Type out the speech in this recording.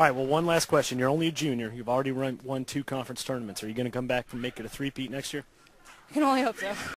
All right, well, one last question. You're only a junior. You've already won 2 conference tournaments. Are you going to come back and make it a three-peat next year? I can only hope so.